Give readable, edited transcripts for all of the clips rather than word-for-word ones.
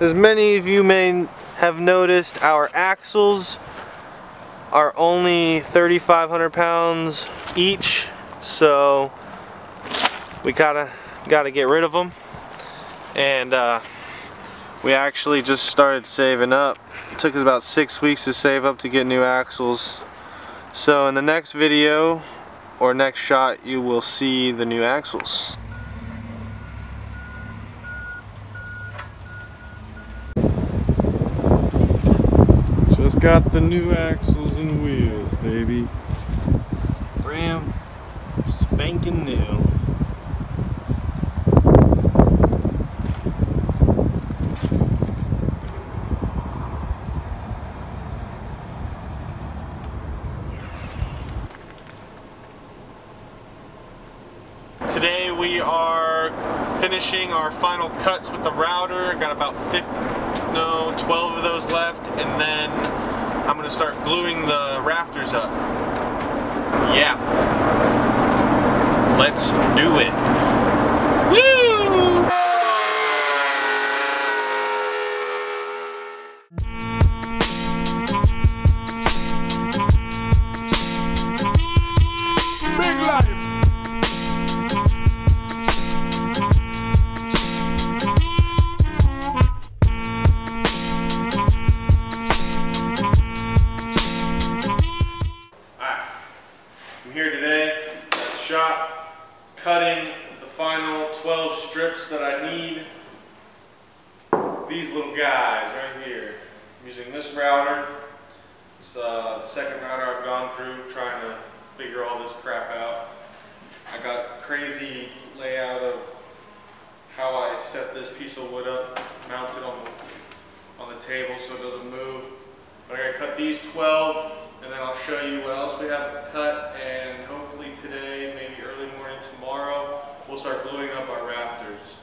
As many of you may have noticed, our axles are only 3,500 pounds each, so we gotta get rid of them. And we actually just started saving up. It took us about 6 weeks to save up to get new axles. So in the next video or next shot, you will see the new axles. Just got the new axles and wheels, baby. Brand spanking new. Today we are finishing our final cuts with the router. Got about 12 of those left, and then I'm gonna start gluing the rafters up. Yeah, let's do it. Woo! Big life. Here today at the shop, cutting the final 12 strips that I need. These little guys right here. I'm using this router. It's the second router I've gone through trying to figure all this crap out. I got crazy layout of how I set this piece of wood up, mounted on the table so it doesn't move. But I gotta cut these 12. And then I'll show you what else we have cut, and hopefully today, maybe early morning tomorrow, we'll start gluing up our rafters.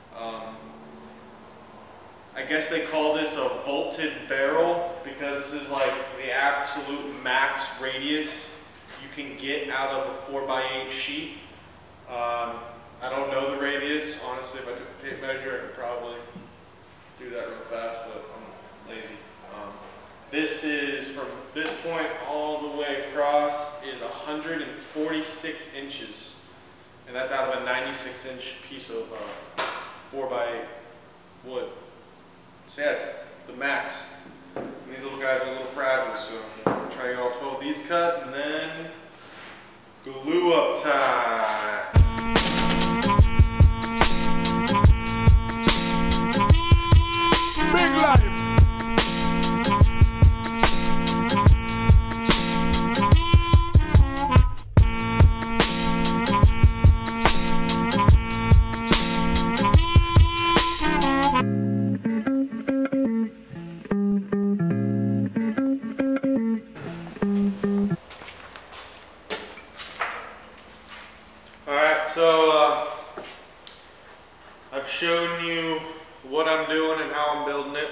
I guess they call this a vaulted barrel because this is like the absolute max radius you can get out of a 4x8 sheet. I don't know the radius. Honestly, if I took a tape measure, I could probably do that real fast, but I'm lazy. This is, from this point all the way across, is 146 inches. And that's out of a 96-inch piece of 4x8 wood. So yeah, it's the max. And these little guys are a little fragile, so I'm going to try to get all 12 of these cut, and then glue up time. Big life! So I've shown you what I'm doing and how I'm building it.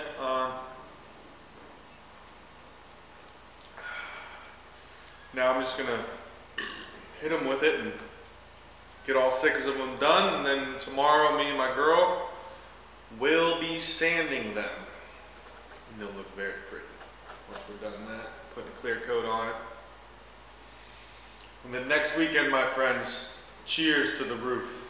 Now I'm just gonna hit them with it and get all 6 of them done, and then tomorrow me and my girl will be sanding them. And they'll look very pretty once we're done that, putting a clear coat on it. And then next weekend, my friends, cheers to the roof.